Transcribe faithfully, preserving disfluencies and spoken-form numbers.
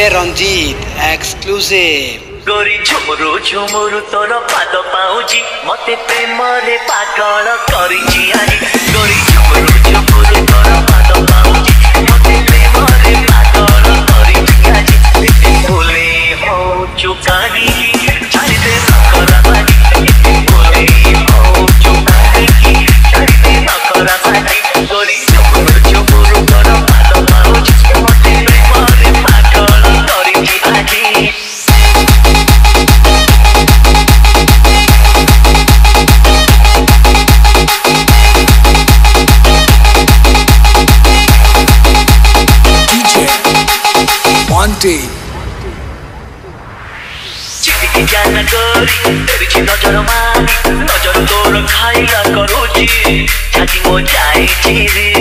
Ranjit exclusive गोरी झुमुरु झुमुरु तोर पाद पाउची मते प्रेम रे पागल करिची आजी गोरी झुमुरु झुमुरु तोर पाद पाउची मते प्रेम रे पागल करिची आजी भूले हो चुकानी छाड़ते नखरा बाजी भूले हो चुकानी छाड़ते नखरा बाजी गोरी झुमुरु झुमुरु तोर पाद पाउची मते प्रेम रे पागल करिची आजी चिटिकी जाना गोरी तेरी नजर मारी नजर तोर खाइला करूची छाती मो जाई छिरी